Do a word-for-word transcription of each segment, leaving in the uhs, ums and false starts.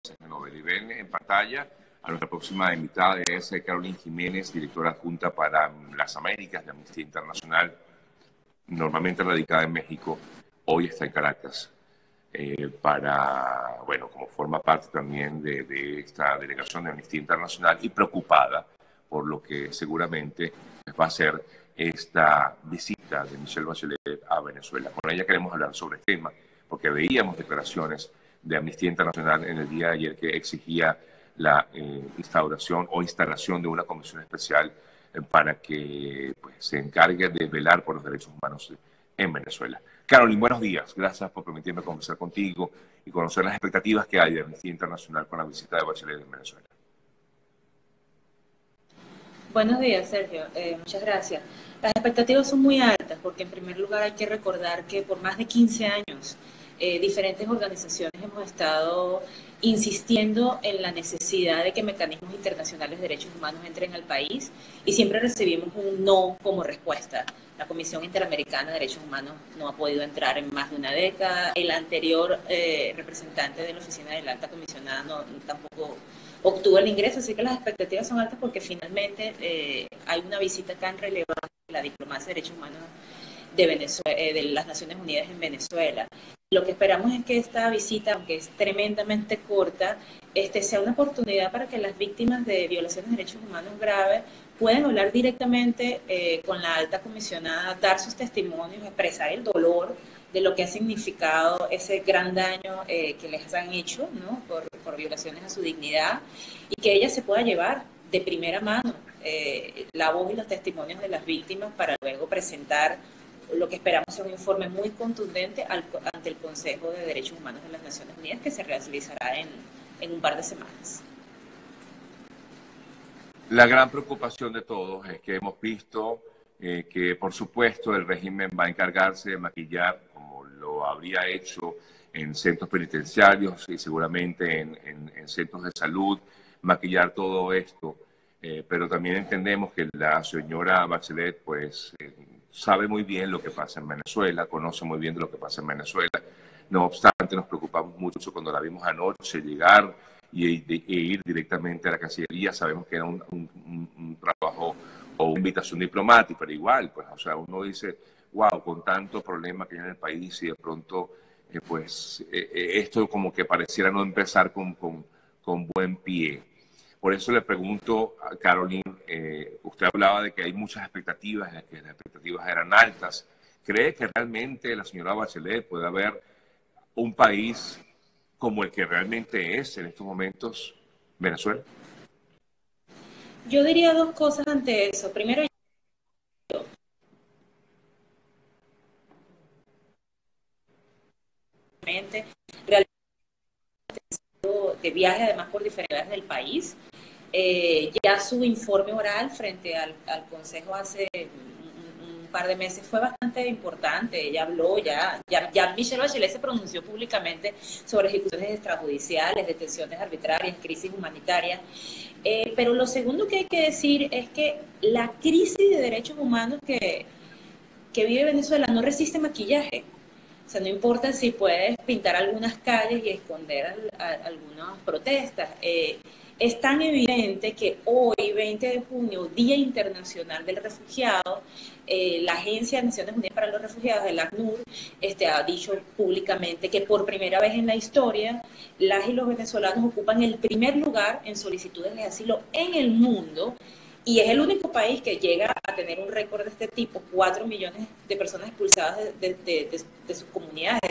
de novela. Y ven en pantalla a nuestra próxima invitada, es Carolyn Jiménez, directora adjunta para las Américas de Amnistía Internacional, normalmente radicada en México, hoy está en Caracas, eh, para, bueno, como forma parte también de, de esta delegación de Amnistía Internacional y preocupada por lo que seguramente va a ser esta visita de Michelle Bachelet a Venezuela. Con ella queremos hablar sobre el tema, porque veíamos declaraciones de Amnistía Internacional en el día de ayer que exigía la eh, instauración o instalación de una comisión especial eh, para que pues, se encargue de velar por los derechos humanos en Venezuela. Carolyn, buenos días. Gracias por permitirme conversar contigo y conocer las expectativas que hay de Amnistía Internacional con la visita de Bachelet en Venezuela. Buenos días, Sergio. Eh, muchas gracias. Las expectativas son muy altas porque, en primer lugar, hay que recordar que por más de quince años eh, diferentes organizaciones hemos estado insistiendo en la necesidad de que mecanismos internacionales de derechos humanos entren al país y siempre recibimos un no como respuesta. La Comisión Interamericana de Derechos Humanos no ha podido entrar en más de una década. El anterior eh, representante de la Oficina de la Alta Comisionada no, tampoco obtuvo el ingreso, así que las expectativas son altas porque finalmente eh, hay una visita tan relevante de la diplomacia de derechos humanos de, Venezuela, eh, de las Naciones Unidas en Venezuela. Lo que esperamos es que esta visita, aunque es tremendamente corta, este, sea una oportunidad para que las víctimas de violaciones de derechos humanos graves puedan hablar directamente eh, con la alta comisionada, dar sus testimonios, expresar el dolor de lo que ha significado ese gran daño eh, que les han hecho, ¿no? por, por violaciones a su dignidad, y que ella se pueda llevar de primera mano eh, la voz y los testimonios de las víctimas para luego presentar lo que esperamos sea un informe muy contundente al, ante el Consejo de Derechos Humanos de las Naciones Unidas, que se realizará en, en un par de semanas. La gran preocupación de todos es que hemos visto eh, que, por supuesto, el régimen va a encargarse de maquillar, como lo habría hecho en centros penitenciarios y seguramente en, en, en centros de salud, maquillar todo esto. Eh, pero también entendemos que la señora Bachelet, pues, eh, sabe muy bien lo que pasa en Venezuela, conoce muy bien de lo que pasa en Venezuela. No obstante, nos preocupamos mucho cuando la vimos anoche llegar y e ir directamente a la Cancillería. Sabemos que era un, un, un trabajo o una invitación diplomática, pero igual, pues, o sea, uno dice, wow, con tanto problema que hay en el país y de pronto, eh, pues, eh, esto como que pareciera no empezar con, con, con buen pie. Por eso le pregunto a Carolyn, eh, usted hablaba de que hay muchas expectativas, de que las expectativas eran altas. ¿Cree que realmente la señora Bachelet puede haber un país como el que realmente es en estos momentos Venezuela? Yo diría dos cosas ante eso. Primero, realmente, de viaje además por diferentes lugares del país. Eh, ya su informe oral frente al, al Consejo hace un, un par de meses fue bastante importante. Ella habló, ya, ya, ya Michelle Bachelet se pronunció públicamente sobre ejecuciones extrajudiciales, detenciones arbitrarias, crisis humanitarias. Eh, pero lo segundo que hay que decir es que la crisis de derechos humanos que, que vive Venezuela no resiste maquillaje. O sea, no importa si puedes pintar algunas calles y esconder al, a, algunas protestas. Eh, es tan evidente que hoy, veinte de junio, Día Internacional del Refugiado, eh, la Agencia de Naciones Unidas para los Refugiados, el ACNUR, este, ha dicho públicamente que por primera vez en la historia, las y los venezolanos ocupan el primer lugar en solicitudes de asilo en el mundo. Y es el único país que llega a tener un récord de este tipo, cuatro millones de personas expulsadas de, de, de, de, de sus comunidades.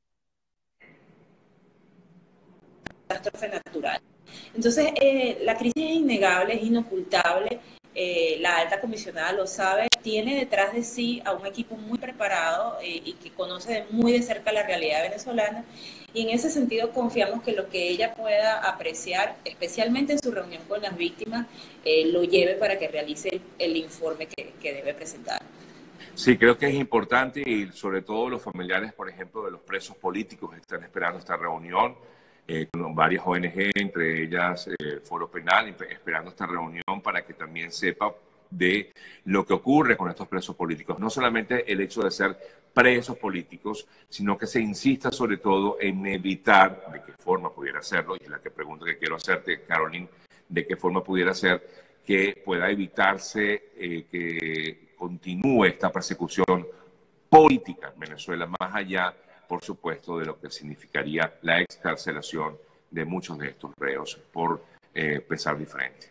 Catástrofe natural. Entonces, eh, la crisis es innegable, es inocultable, eh, la alta comisionada lo sabe, tiene detrás de sí a un equipo muy preparado eh, y que conoce de muy de cerca la realidad venezolana, y en ese sentido confiamos que lo que ella pueda apreciar, especialmente en su reunión con las víctimas, eh, lo lleve para que realice el, el informe que, que debe presentar. Sí, creo que es importante y sobre todo los familiares, por ejemplo, de los presos políticos están esperando esta reunión. Eh, con varias O N G, entre ellas eh, Foro Penal, esperando esta reunión para que también sepa de lo que ocurre con estos presos políticos. No solamente el hecho de ser presos políticos, sino que se insista sobre todo en evitar, de qué forma pudiera hacerlo, y es la que pregunta que quiero hacerte, Caroline, de qué forma pudiera ser que pueda evitarse eh, que continúe esta persecución política en Venezuela, más allá, por supuesto, de lo que significaría la excarcelación de muchos de estos reos por eh, pensar diferente.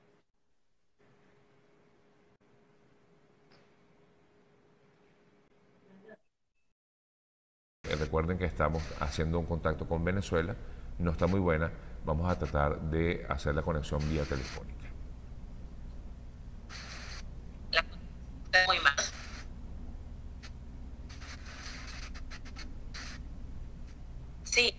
Recuerden que estamos haciendo un contacto con Venezuela, no está muy buena, vamos a tratar de hacer la conexión vía telefónica. Muy mal. Sí.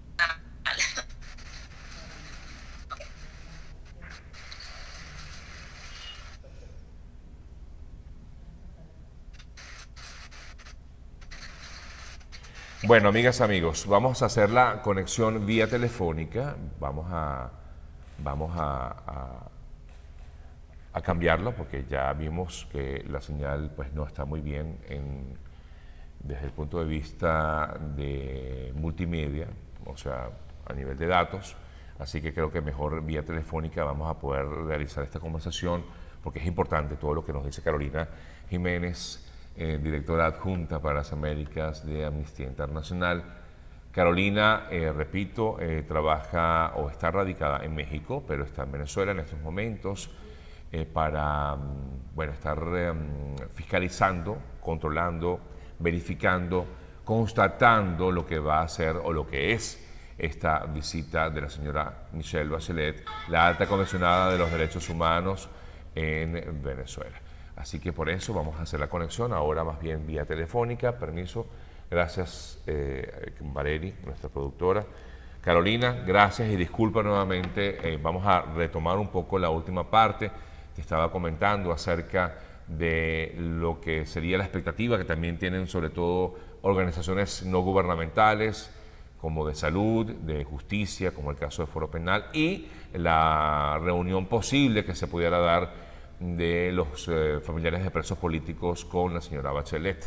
Bueno, amigas, amigos, vamos a hacer la conexión vía telefónica. Vamos a, vamos a, a, a cambiarla porque ya vimos que la señal pues, no está muy bien en, desde el punto de vista de multimedia, o sea, a nivel de datos. Así que creo que mejor vía telefónica vamos a poder realizar esta conversación porque es importante todo lo que nos dice Carolina Jiménez, Eh, directora adjunta para las Américas de Amnistía Internacional. Carolina, eh, repito, eh, trabaja o está radicada en México, pero está en Venezuela en estos momentos eh, para bueno, estar eh, fiscalizando, controlando, verificando, constatando lo que va a ser o lo que es esta visita de la señora Michelle Bachelet, la alta comisionada de los derechos humanos en Venezuela. Así que por eso vamos a hacer la conexión, ahora más bien vía telefónica. Permiso. Gracias, eh, Valeri, nuestra productora. Carolina, gracias y disculpa nuevamente. Eh, vamos a retomar un poco la última parte. Te estaba comentando acerca de lo que sería la expectativa que también tienen sobre todo organizaciones no gubernamentales, como de salud, de justicia, como el caso de Foro Penal, y la reunión posible que se pudiera dar de los eh, familiares de presos políticos con la señora Bachelet.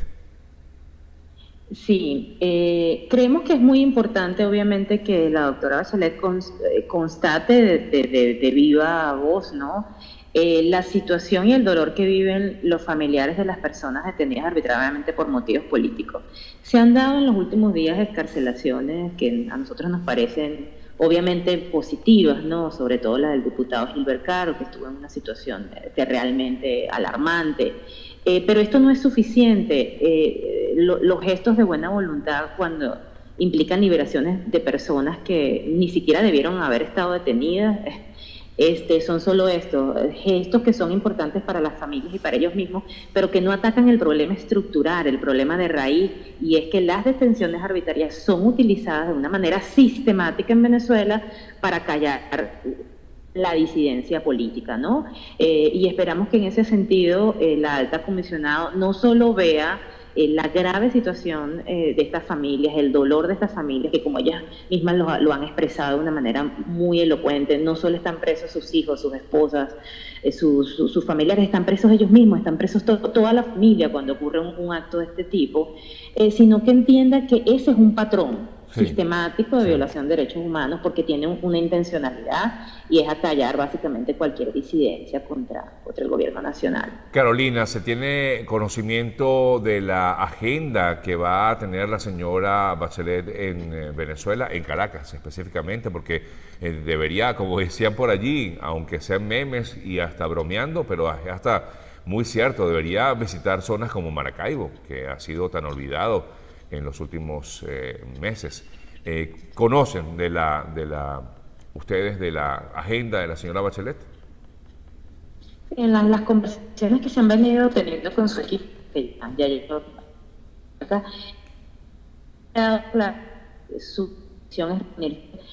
Sí, eh, creemos que es muy importante, obviamente, que la doctora Bachelet constate de, de, de, de viva voz, ¿no? Eh, la situación y el dolor que viven los familiares de las personas detenidas arbitrariamente por motivos políticos. Se han dado en los últimos días excarcelaciones que a nosotros nos parecen obviamente positivas, ¿no? Sobre todo la del diputado Gilbert Caro, que estuvo en una situación de, realmente alarmante. Eh, pero esto no es suficiente. Eh, lo, los gestos de buena voluntad cuando implican liberaciones de personas que ni siquiera debieron haber estado detenidas, este, son solo estos gestos que son importantes para las familias y para ellos mismos, pero que no atacan el problema estructural, el problema de raíz, y es que las detenciones arbitrarias son utilizadas de una manera sistemática en Venezuela para callar la disidencia política, ¿no? Eh, y esperamos que en ese sentido eh, la alta comisionada no solo vea Eh, la grave situación eh, de estas familias, el dolor de estas familias, que como ellas mismas lo, lo han expresado de una manera muy elocuente, no solo están presos sus hijos, sus esposas, eh, sus, sus, sus familiares, están presos ellos mismos, están presos to toda la familia cuando ocurre un, un acto de este tipo, eh, sino que entienda que ese es un patrón sí. sistemático de sí. violación de derechos humanos porque tiene un, una intencionalidad y es acallar básicamente cualquier disidencia contra, contra el gobierno nacional. Carolina, ¿se tiene conocimiento de la agenda que va a tener la señora Bachelet en eh, Venezuela, en Caracas específicamente? Porque eh, debería, como decían por allí, aunque sean memes y hasta bromeando, pero hasta muy cierto, debería visitar zonas como Maracaibo, que ha sido tan olvidado en los últimos eh, meses. Eh, ¿Conocen de la, de la, ustedes de la agenda de la señora Bachelet? En la, las conversaciones que se han venido teniendo con su equipo, que ya llegó acá, la, su acción es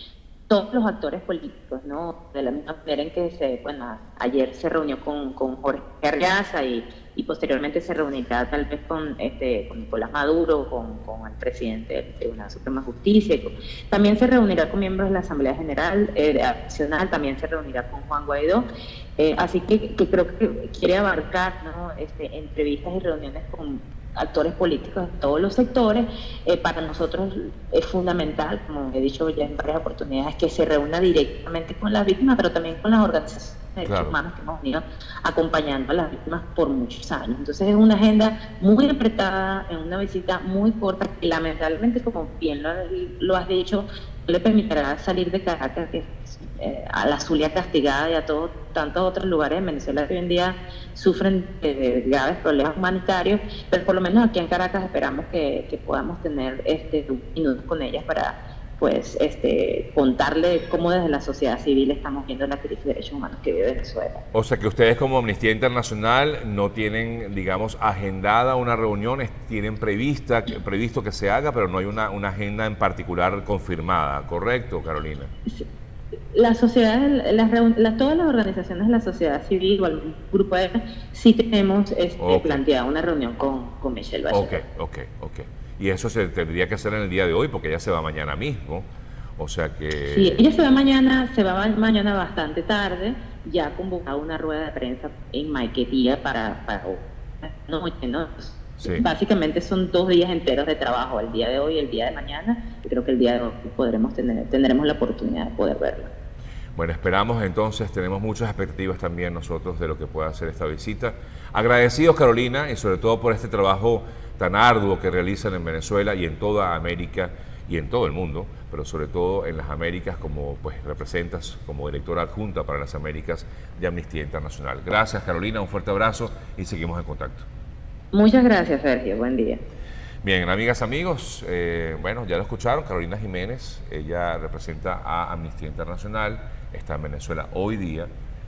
todos los actores políticos, ¿no? De la misma manera en que se, bueno, ayer se reunió con, con Jorge Arreaza y, y posteriormente se reunirá tal vez con, este, con Nicolás Maduro, con, con el presidente del Tribunal Supremo de Justicia. Y con, también se reunirá con miembros de la Asamblea General eh, Nacional, también se reunirá con Juan Guaidó. Eh, así que, que creo que quiere abarcar, ¿no? este, entrevistas y reuniones con actores políticos de todos los sectores. Eh, para nosotros es fundamental, como he dicho ya en varias oportunidades, que se reúna directamente con las víctimas, pero también con las organizaciones de derechos Claro. humanos que hemos venido acompañando a las víctimas por muchos años. Entonces es una agenda muy apretada, en una visita muy corta, que lamentablemente, como bien lo, lo has dicho, no le permitirá salir de Caracas, que eh, a la Zulia castigada y a todos tantos otros lugares en Venezuela que hoy en día sufren de, de graves problemas humanitarios, pero por lo menos aquí en Caracas esperamos que, que podamos tener este minutos con ellas para pues este contarle cómo desde la sociedad civil estamos viendo la crisis de derechos humanos que vive Venezuela. O sea que ustedes como Amnistía Internacional no tienen, digamos, agendada una reunión, tienen prevista, previsto que se haga, pero no hay una, una agenda en particular confirmada, ¿correcto, Carolina? Sí. La sociedad, las, las, todas las organizaciones de la sociedad civil o algún grupo de sí tenemos este, okay. planteada una reunión con, con Michelle Bachelet. Ok, ok, ok. Y eso se tendría que hacer en el día de hoy porque ella se va mañana mismo. O sea que... Sí, ella se va mañana, se va mañana bastante tarde, ya ha convocado una rueda de prensa en Maiquetía para, para noche, ¿no? Sí. Básicamente son dos días enteros de trabajo, el día de hoy y el día de mañana, y creo que el día de hoy podremos tener, tendremos la oportunidad de poder verla. Bueno, esperamos entonces, tenemos muchas expectativas también nosotros de lo que pueda hacer esta visita. Agradecidos, Carolina, y sobre todo por este trabajo tan arduo que realizan en Venezuela y en toda América y en todo el mundo, pero sobre todo en las Américas, como pues representas como directora adjunta para las Américas de Amnistía Internacional. Gracias, Carolina, un fuerte abrazo y seguimos en contacto. Muchas gracias, Sergio. Buen día. Bien, amigas, amigos, eh, bueno, ya lo escucharon, Carolina Jiménez, ella representa a Amnistía Internacional, está en Venezuela hoy día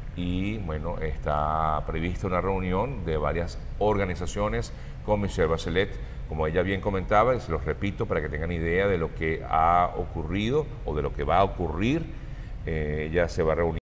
y, bueno, está prevista una reunión de varias organizaciones con Michelle Bachelet, como ella bien comentaba, y se los repito para que tengan idea de lo que ha ocurrido o de lo que va a ocurrir. Eh, ella se va a reunir